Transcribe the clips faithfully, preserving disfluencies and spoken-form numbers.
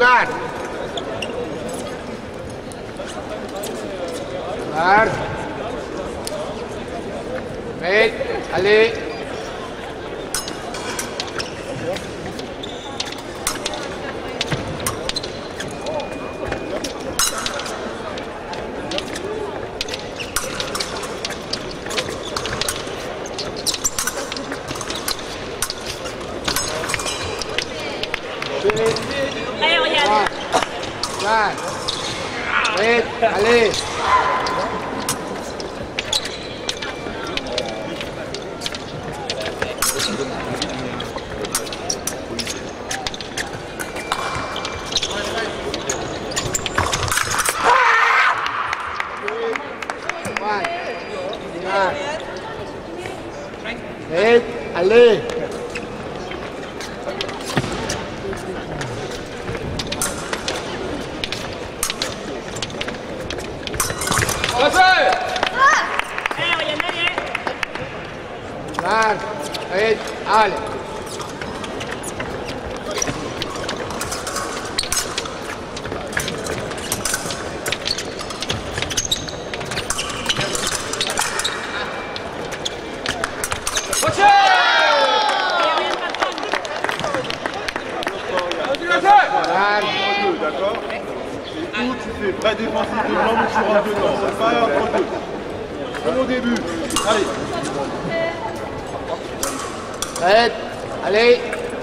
garde. Garde. Vite, allez. Allez, regarde. Garde. Vite, allez. Vite, allez. Garde, vite, allez. D'accord. Et où tu fais prêt défensif de blanc, mais tu rentres dedans. C'est pas entre deux. Comme au début. Allez. Vite, allez.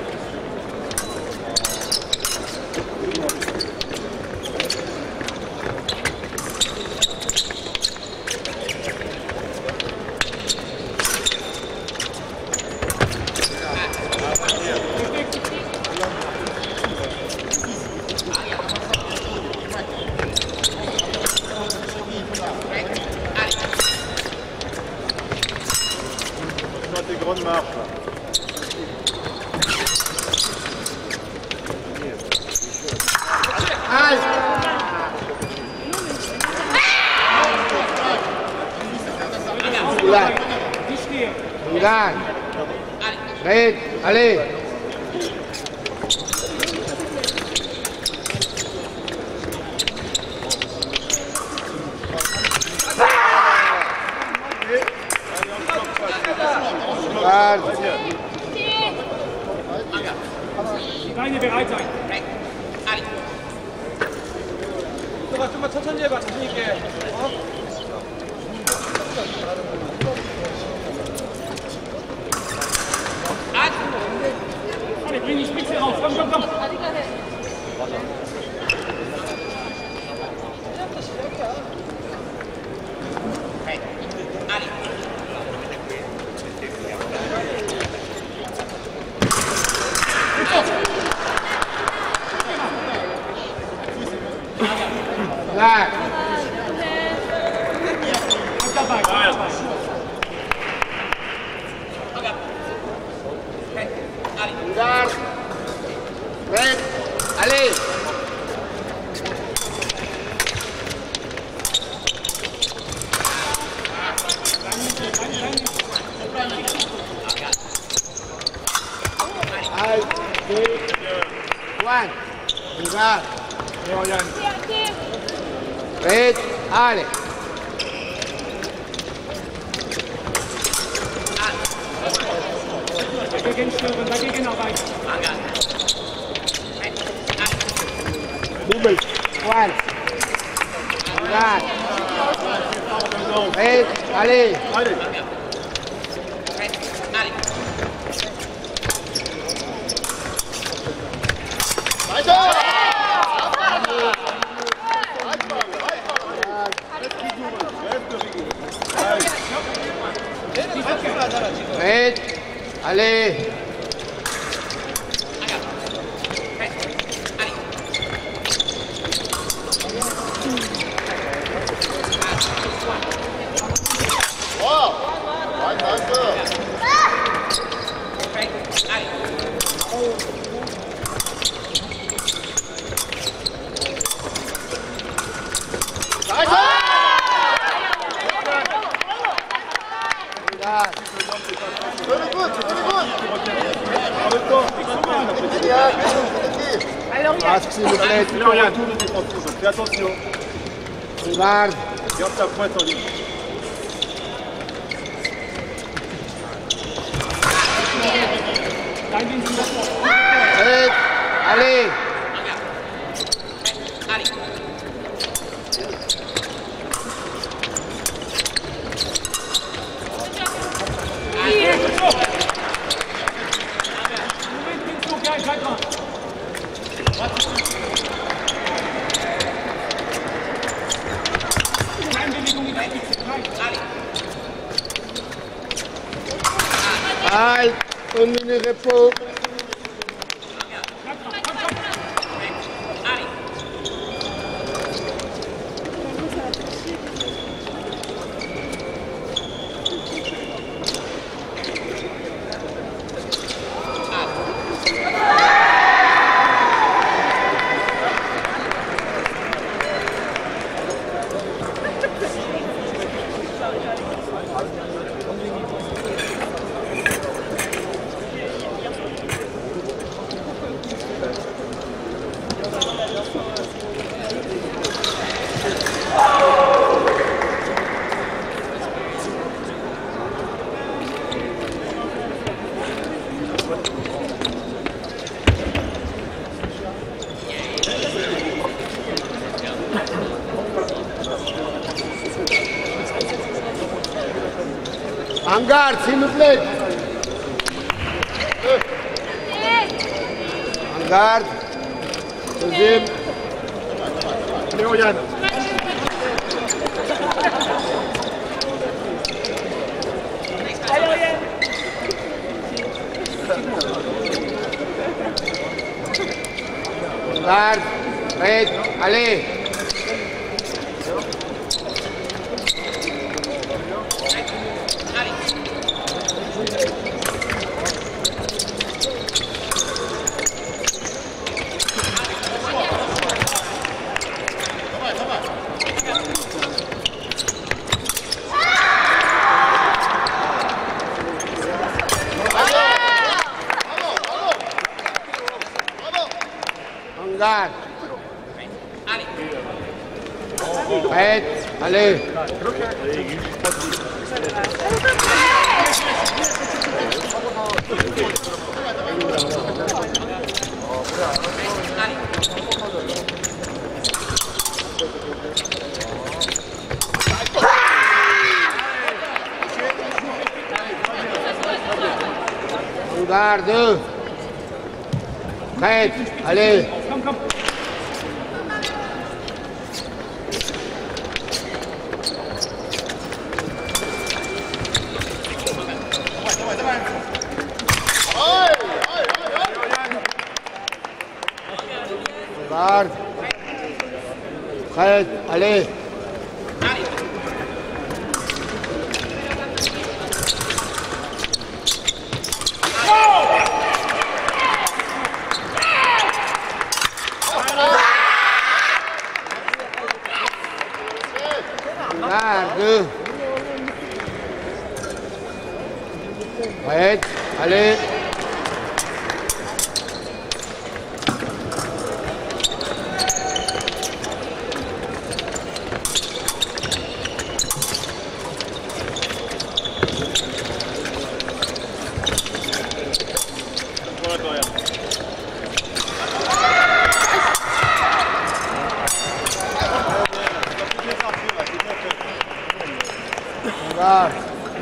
Des grandes marches là. Allez. Regarde. Regarde. Vite, allez. Garde. Die Beine bereit sein. 너가 좀만 천천히 해봐, 자신 있게. 어? Alle, bring die Spitze raus. Komm, komm, komm. Là. Garde. Vite, allez. Allez, deux, one. Regarde. Vite, allez. Dagegen stören, dagegen arbeiten. Double. One. Regarde. Vite, allez. Allez. Vite, allez. Wow. Masque, s'il vous plaît. Il est en retour de défense, donc fais attention. On garde. Garde ta pointe en ligne. Prête. Allez. Halt, une minute repos. En garde, s'il vous plaît. En garde. Deuxième. Léo Yann. En garde. Prête. Allez. En garde. Prête. Allez. En garde. Prête. Allez. Garde. Prête. Allez. Garde. Prête. Allez. Garde.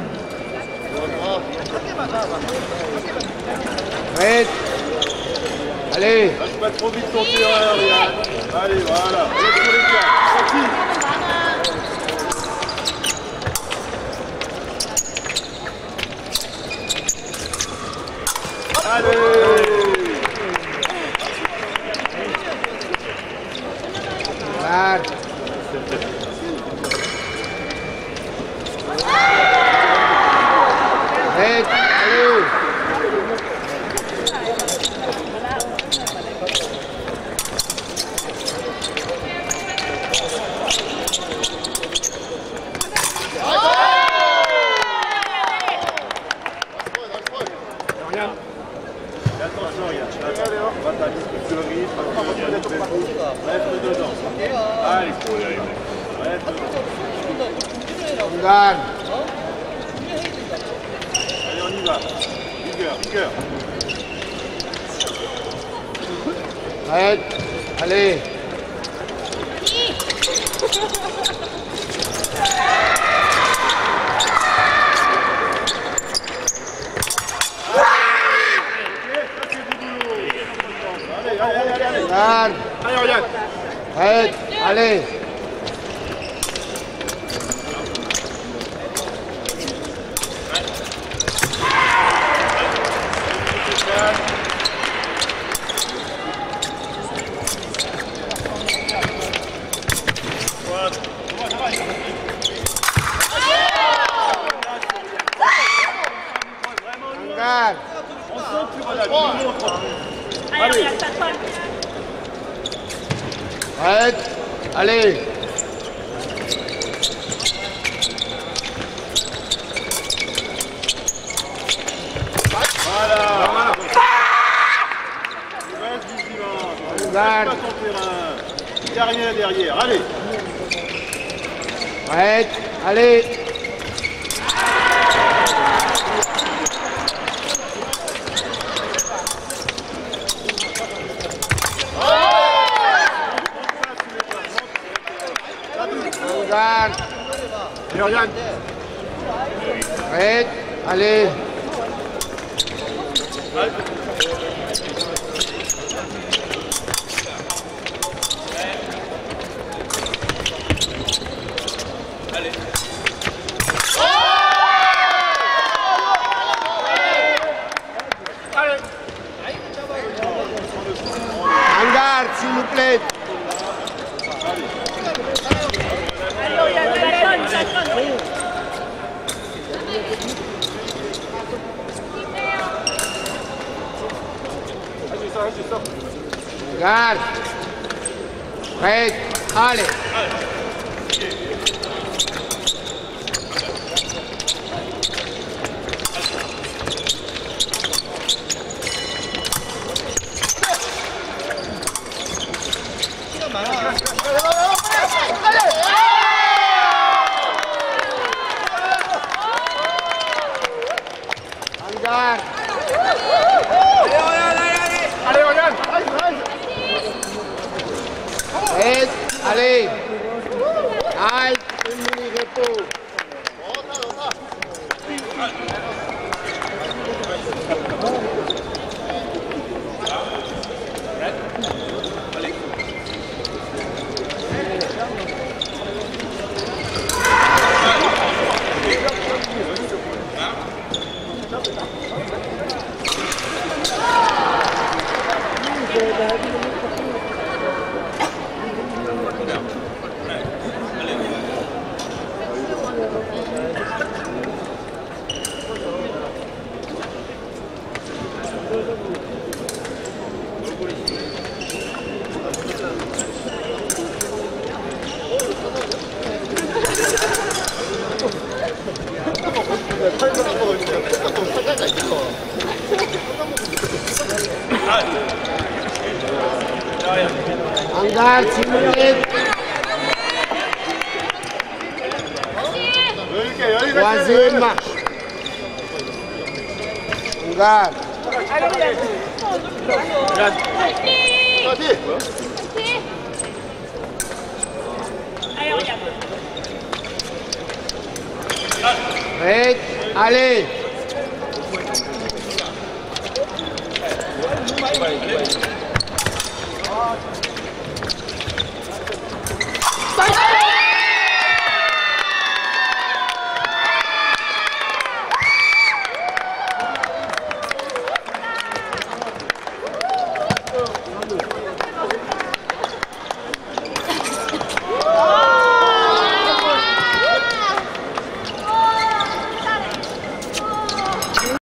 Prête. Allez. Lâche pas trop vite ton tireur, Yann. Allez, voilà. Allez pour les gars. Tranquille. Allez. Garde. Prête. Allez. ça dispute le rythme. Reste dedans. Allez, reste dedans. On gagne. Allez, on y va. Vigueur, vigueur. Arrête. Allez. Allez, allez, allez, allez. Regarde. Allez, regarde. Arrête. Allez. Regarde. On sent que tu relâches. Tu montres. Allez, regarde, ça colle. Arrête. Allez. Voilà. Reste vigilant. Regarde. Pas ton terrain. Il n'y a rien derrière. Allez. Arrête. Allez. Regarde. Allez, regarde. Arrête. Allez. En garde, s'il vous plaît. Allez, regarde, ça colle, ça colle. Regarde. Arrête. Allez. En garde. Allez, regarde. Arrête. Allez. Aïe. Une minute repos. En garde, s'il vous plaît. Troisième marche. En garde. Allez, regarde. Allez, regarde. Arrête. Allez. Allez,